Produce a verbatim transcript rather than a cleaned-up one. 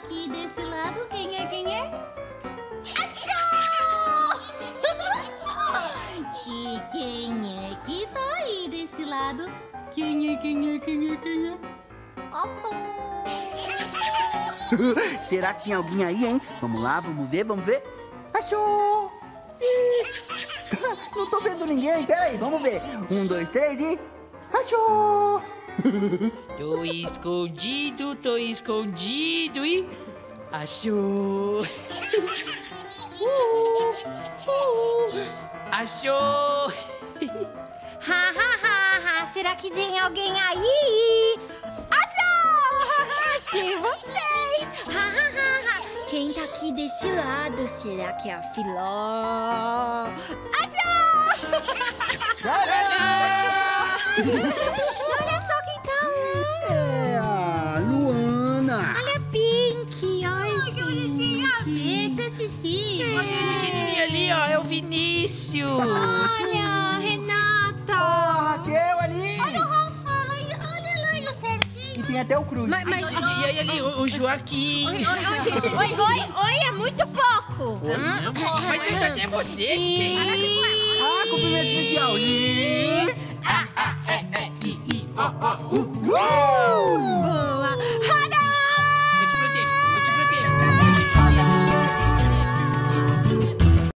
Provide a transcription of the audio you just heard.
aqui desse lado, quem é, quem é? E quem é que tá aí desse lado? Quem é, quem é, quem é, quem é? Será que tem alguém aí, hein? Vamos lá, vamos ver, vamos ver. Achou! Não tô vendo ninguém, peraí, vamos ver. Um, dois, três e... Achou! Tô escondido, tô escondido e... Achou! Uh, uh, achou! Ha, ha, ha, ha. Será que tem alguém aí? Achou! Achei vocês! Ha, ha, ha, ha. Quem tá aqui desse lado? Será que é a Filó? Achou! Olha só quem tá lá! É a Luana! Olha a Pink! Ai, Ai, que bonitinha! Esse é Cici! Aquele pequenininho ali, ó, é o Vinícius! Olha, Renata! Ó, a Raquel ali! Olha o Rafa! Olha lá, e o Serginho! E tem até o Cruz. Mas, mas... E aí ali, o, o Joaquim! Oi, oi, oi, oi, oi, é muito pouco! Mas até você tem! Ah, cumprimento especial! E... Ah, ah, é, é, i, i, ó, ó, uh.